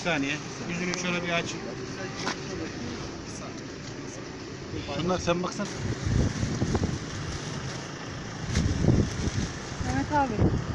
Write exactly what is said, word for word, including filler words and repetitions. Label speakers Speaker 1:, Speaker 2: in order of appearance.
Speaker 1: saniye. Yüzünü şöyle bir aç. Şunlar sen baksana.
Speaker 2: Mehmet abi.